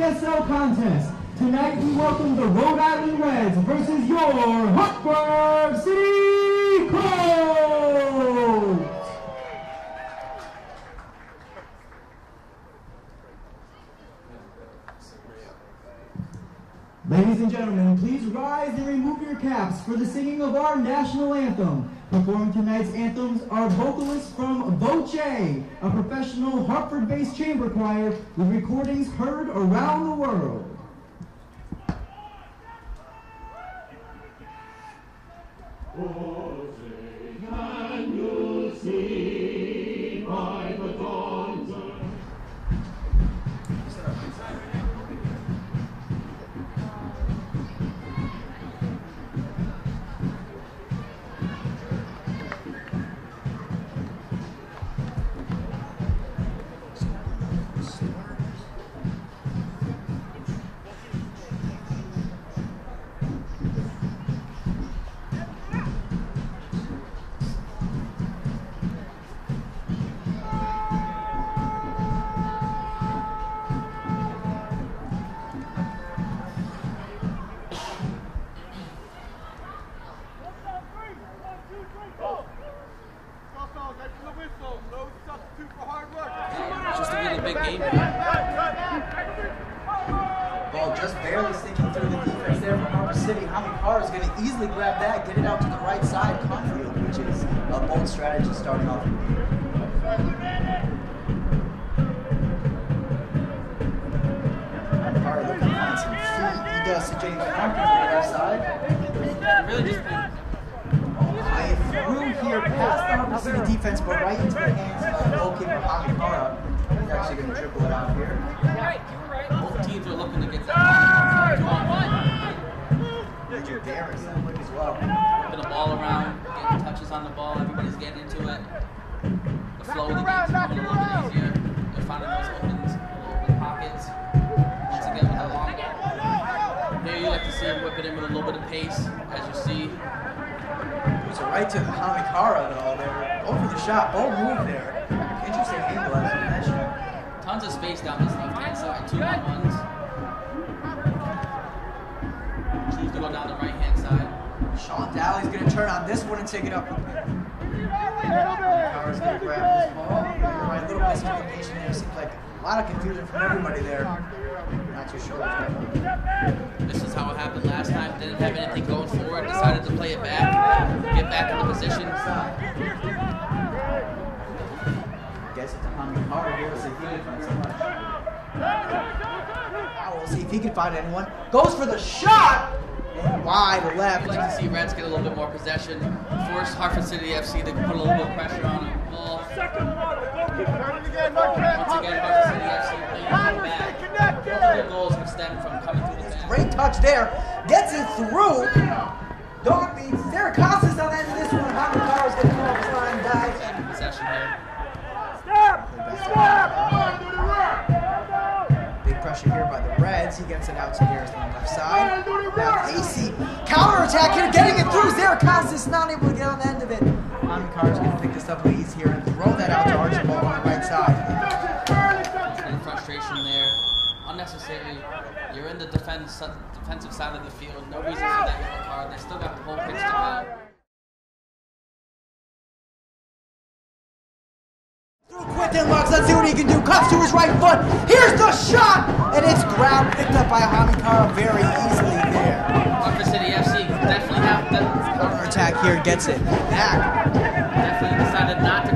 PSL contest. Tonight we welcome the Rhode Island Reds versus your Hartford City Colts. Ladies and gentlemen, please rise and remove your caps for the singing of our national anthem. Performing tonight's anthems are vocalists from Voce, a professional Hartford-based chamber choir with recordings heard around the world. Can you see by the dawn's Just a really big game. Ball just barely sticking through the defense there from Hartford City. Hamid Carr is going to easily grab that, get it out to the right side, Confield, which is a bold strategy starting off. Carr looking to find some feet. He does to James Confield on the left side. Really just play through here past the Hartford City defense, but right into the hands of goalkeeper Hamid Carr. He's actually going to dribble it out here. Both teams are looking to get that 2-on-1. Darren's quick as well. Moving the ball around, getting touches on the ball. Everybody's getting into it. The flow of the game's becoming a little bit easier. They're finding those open pockets. Once again with the long ball. Here you like to see him whip it in with a little bit of pace, as you see. It's right to Hamid Carr though. They're going for the shot. Bold move there. Interesting angle as you mentioned. Tons of space down this left-hand side. 2-on-1s. Choose to go down the right-hand side. Sean Daly's going to turn on this one and take it up. Carr's going to grab this ball. Right, a little miscommunication there. Seems like a lot of confusion from everybody there. Not too sure what's going on. This is how it happened last time. Didn't have anything going forward. Decided to play it back. Get back in the position. Gets it to Hamid Carr here. We'll see if he can find someone. Now we'll see if he can find anyone. Goes for the shot! And wide left. Like to see Reds get a little bit more possession. Force Hartford City FC to put a little bit of pressure on him. Ball. Once again, Hartford City FC playing back. Both of their goals have stemmed from coming through the back. Great touch there. Gets it through. Dog beats Derek Costas on the end of this one. Hamid Carr is going to come off his line, dive. Possession here. Big pressure here by the Reds. He gets it out to Garrison on the left side. Now Casey, counterattack here, getting it through. Derek Costas not able to get on the end of it. Hamid Carr is going to pick this up with ease here and throw that out to Archibald on the right side. And frustration there. Unnecessary. You're in the defensive side of the field. No reason for that yellow card. They still got the whole pitch to go. Quinton Lux, let's see what he can do. Cuts to his right foot. Here's the shot! And it's grabbed, picked up by Hamid Carr very easily there. Hartford City FC definitely have the counter-attack here, gets it back. Definitely decided not to